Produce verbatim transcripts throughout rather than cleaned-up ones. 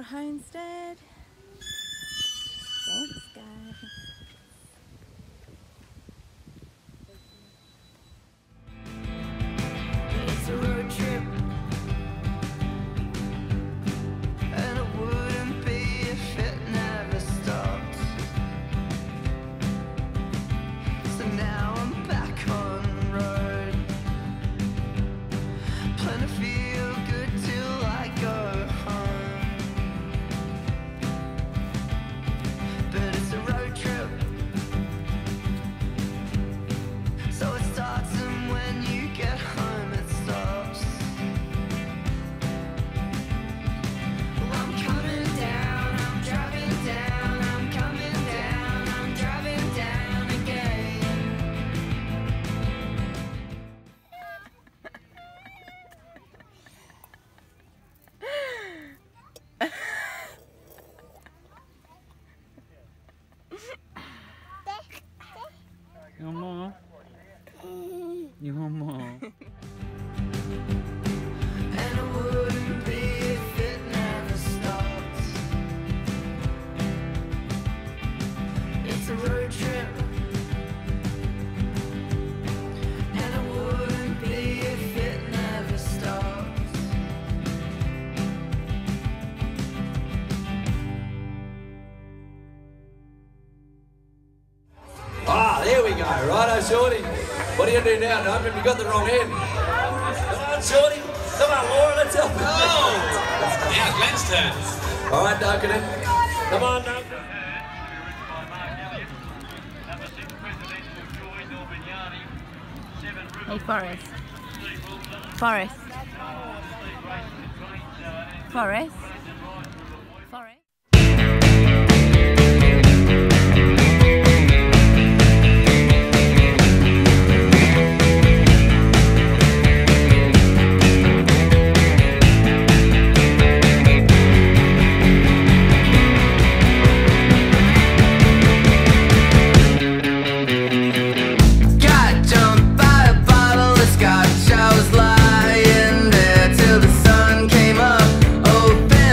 homestead. Thanks, guys. It's a road trip, and it wouldn't be if it never stopped. So now I'm back on the road, plan to feel good till I go home. But it's a road trip, so it starts, and when you get home it stops. Well, I'm coming down, I'm driving down, I'm coming down, I'm driving down again. You want more? You want more? And it wouldn't be if it never stopped. It's a road trip, and it wouldn't be if it never stopped. Ah, there we go. Righto, Shorty. What do you do now, Duncan? You got the wrong end. Come on, Shorty. Come on, Laura. Let's help you. Oh! Now Glenn's turn. All right, Duncan. Come on, Duncan. Hey, Forrest. Forrest. Forrest. Forrest. Got jumped by a bottle of scotch. I was lying there till the sun came up. Open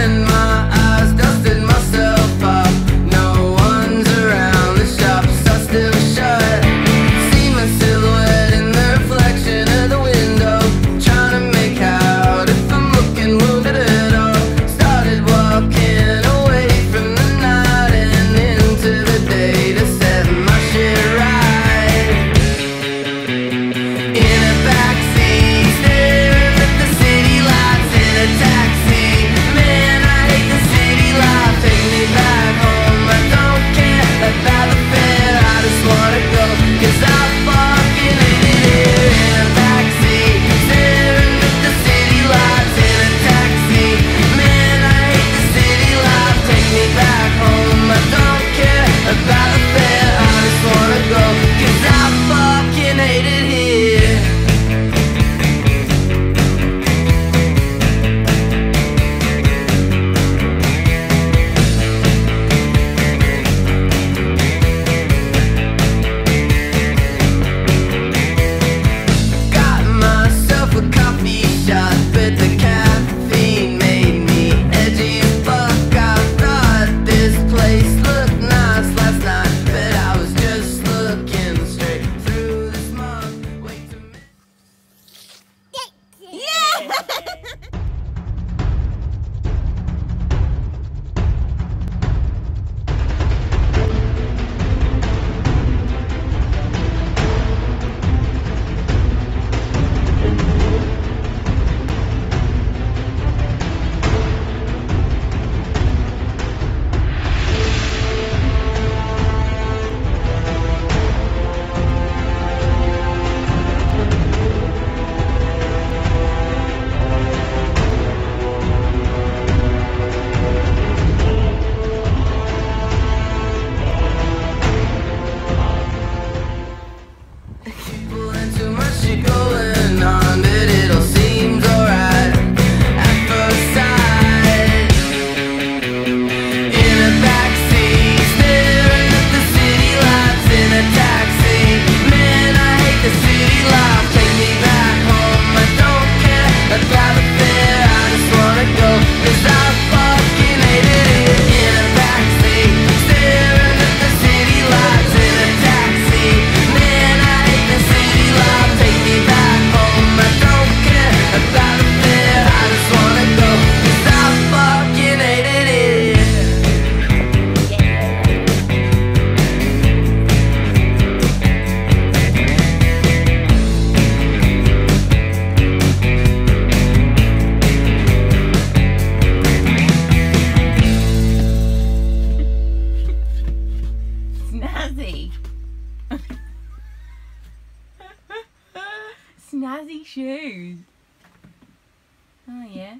shoes. Oh yeah.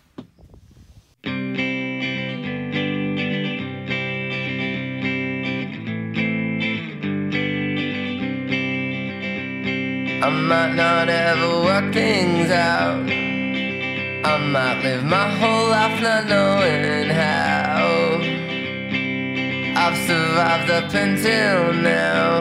I might not ever work things out. I might live my whole life not knowing how. I've survived up until now,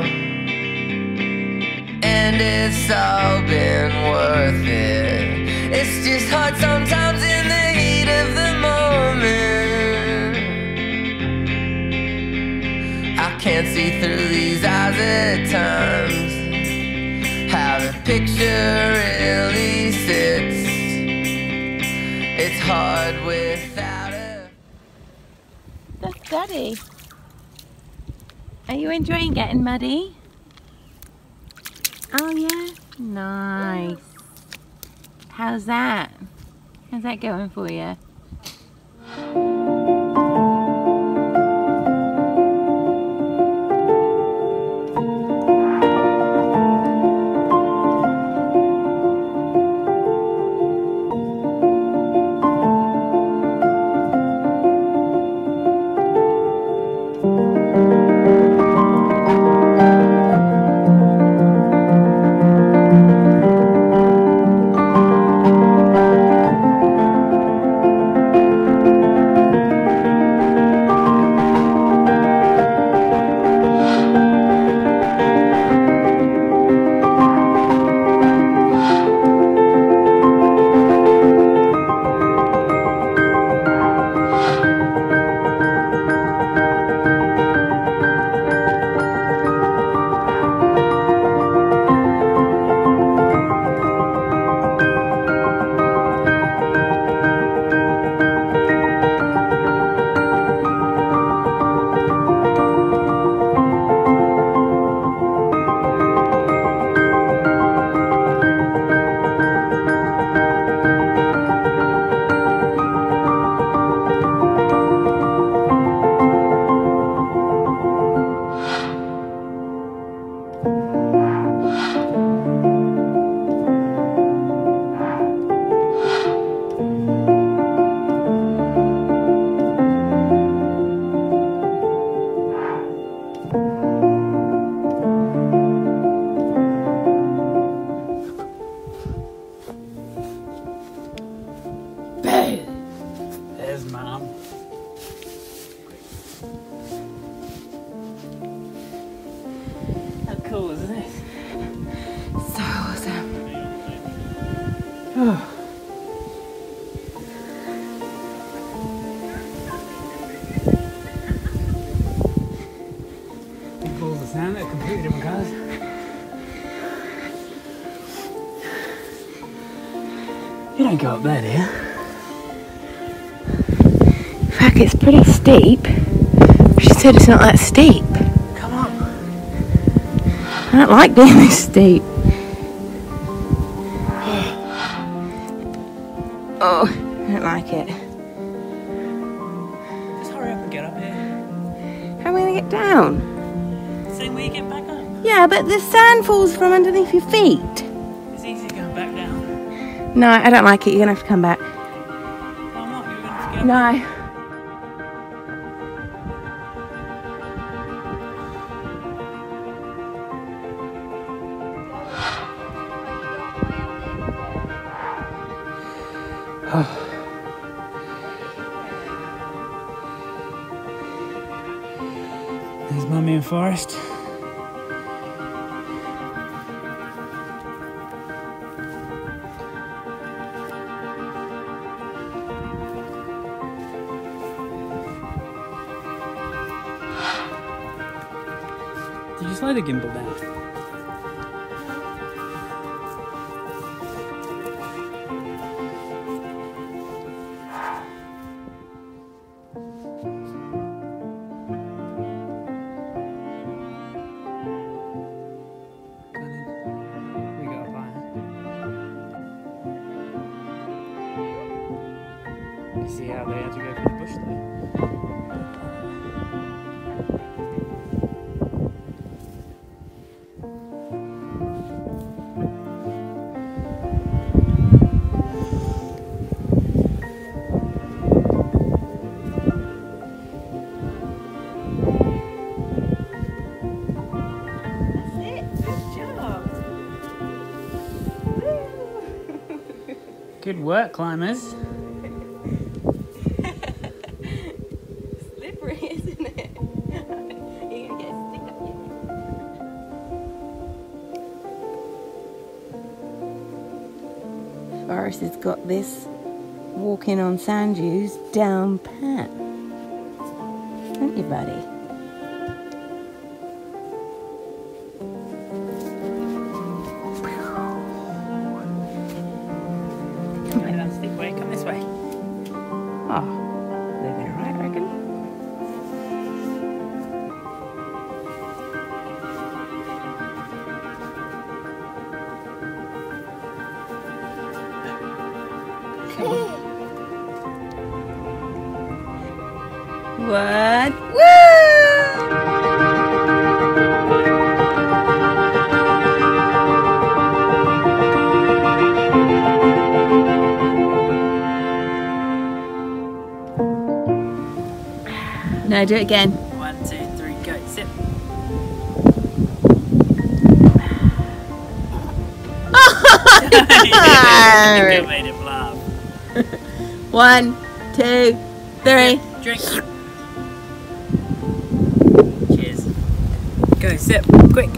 and it's all been worth it. It's just hard sometimes in the heat of the moment. I can't see through these eyes at times, how the picture really sits. It's hard without a... That's Daddy. Are you enjoying getting muddy? Oh yeah? Nice. How's that? How's that going for you? There's Mum. How cool is this? So awesome. Oh. Big balls of sand, they're completely different colours. You don't go up there, do you? In fact, it's pretty steep. She said it's not that steep. Come on. I don't like being this steep. Oh, I don't like it. Just hurry up and get up here. How am I going to get down? Same way you get back up. Yeah, but the sand falls from underneath your feet. It's easy going back down. No, I don't like it. You're going to have to come back. Why not? You're going to have to get up. No. There's Mummy and Forest. Did you slow the gimbal down? We got a plan. You see how they had to go through the bush though? Good work, climbers. Slippery, isn't it? You're gonna get a stick up you. Forrest has got this walking on sand dunes down pat. Haven't you, buddy? Come on, that's the way. Come this way. Oh, living it right, I reckon. What? Woo! No, do it again. One, two, three, go. Sit. You made him laugh. One, two, three. Drink. Cheers. Go, sip, quick.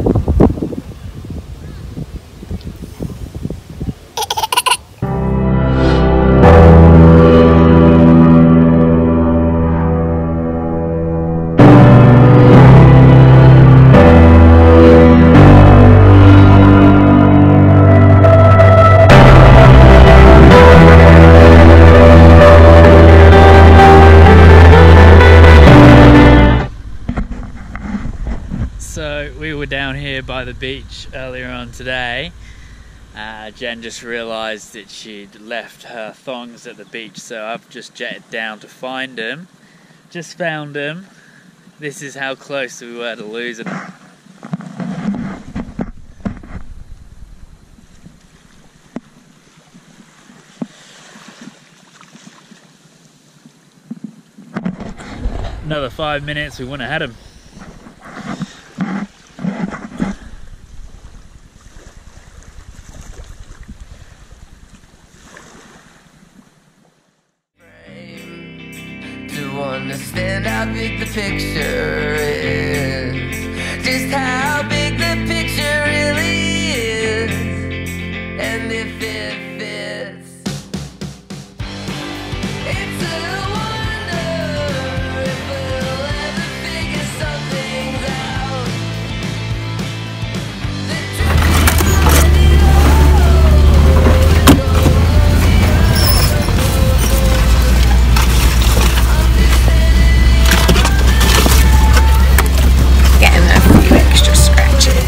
So we were down here by the beach earlier on today. Uh, Jen just realised that she'd left her thongs at the beach, so I've just jetted down to find them. Just found them. This is how close we were to losing them. Another five minutes, we wouldn't have had them. Understand how big the picture is, just how big the picture really is, and if it fits. It's a wonder if we'll ever figure some things out. The truth behind it all, Getting a few extra scratches.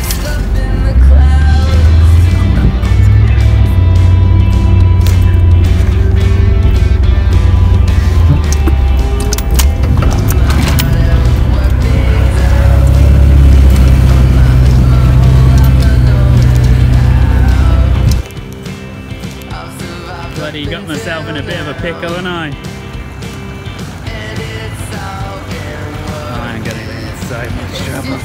Bloody got myself in a bit of a pickle, and I. I'm getting in so much trouble.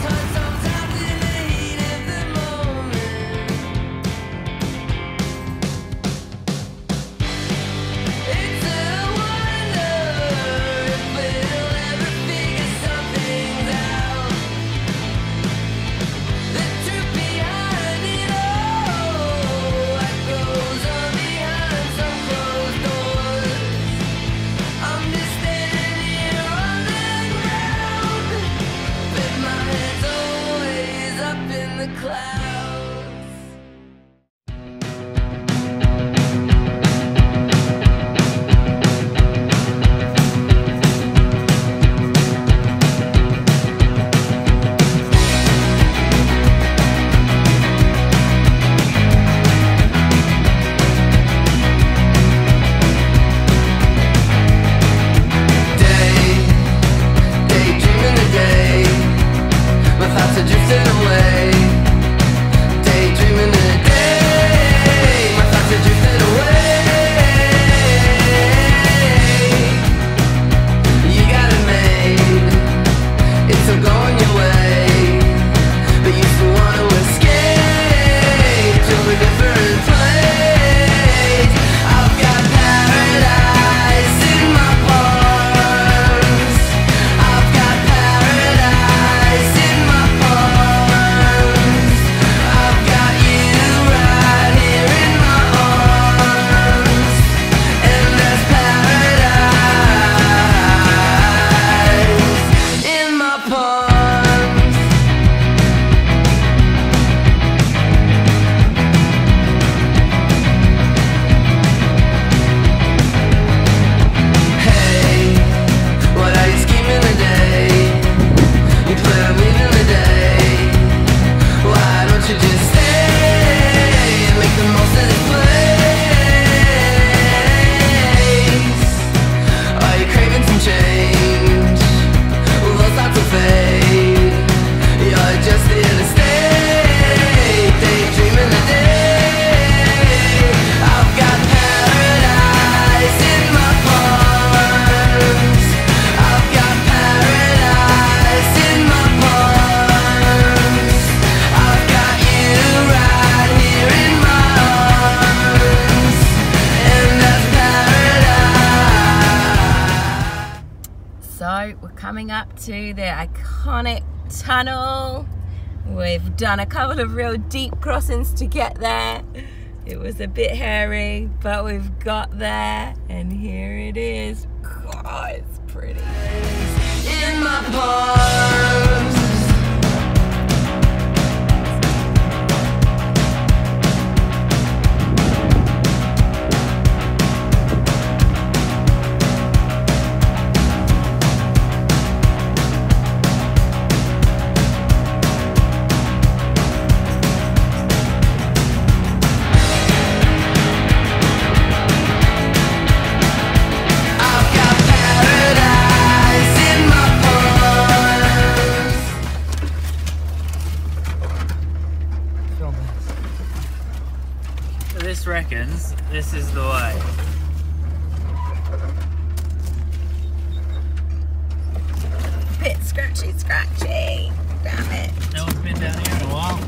we're coming up to the iconic tunnel. We've done a couple of real deep crossings to get there. It was a bit hairy, but we've got there, and here it is. God, it's pretty. In my palms. This reckons this is the way. Bit scratchy, scratchy. Damn it. No one's been down here in a while.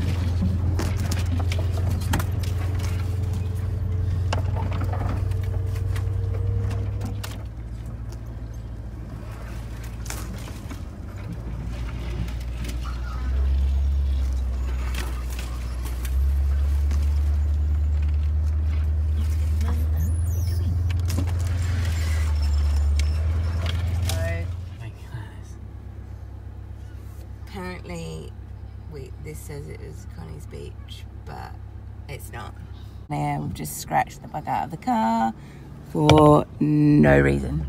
Apparently, we, this says it is Connie's Beach, but it's not. Yeah, we've just scratched the bug out of the car for no reason.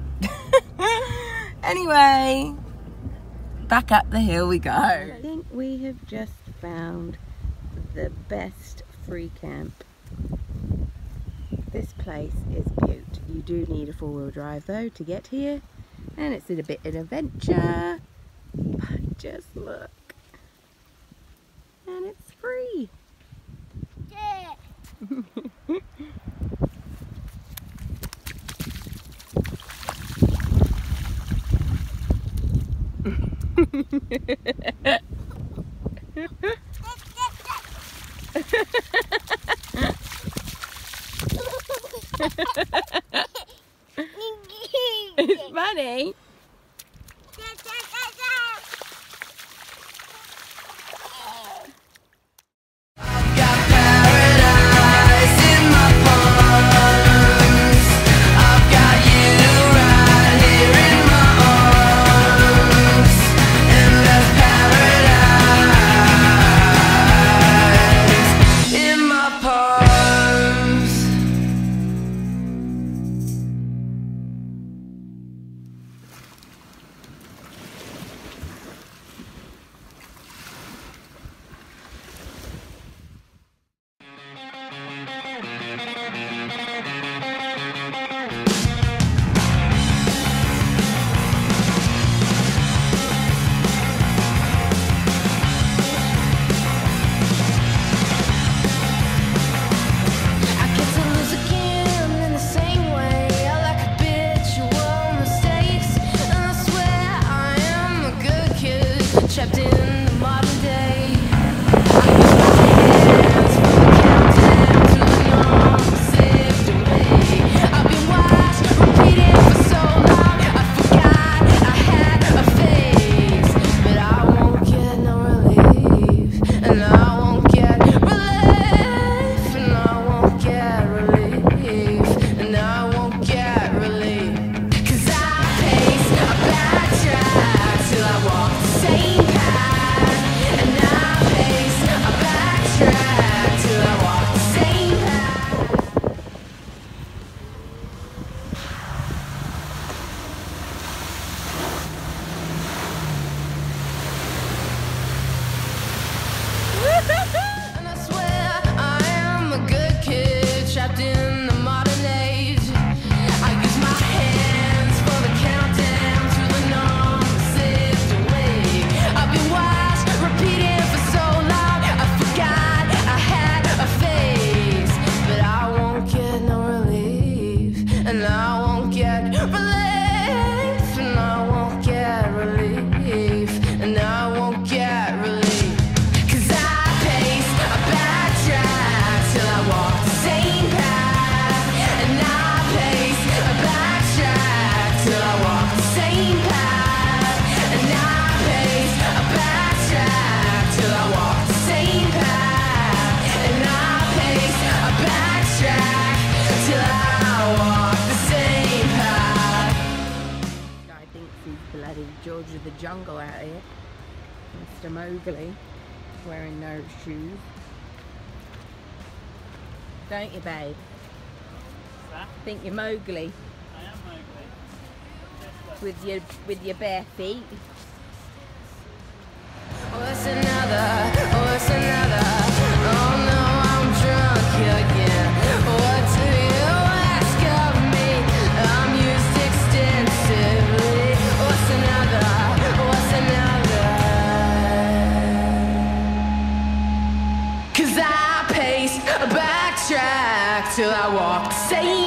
Anyway, back up the hill we go. I think we have just found the best free camp. This place is beaut. You do need a four-wheel drive though to get here, and it's a bit of an adventure. But just look, and it's free. Yeah. It's funny. Till I walk the same path. jungle out here. Mister Mowgli wearing no shoes. Don't you, babe? What's that? Think you're Mowgli I am Mowgli. with your with your bare feet. What's another? What's another? Oh no, I'm drunk again. What do you ask of me? I'm used extensively. What's another? What's another? 'Cause I pace, backtrack till I walk the same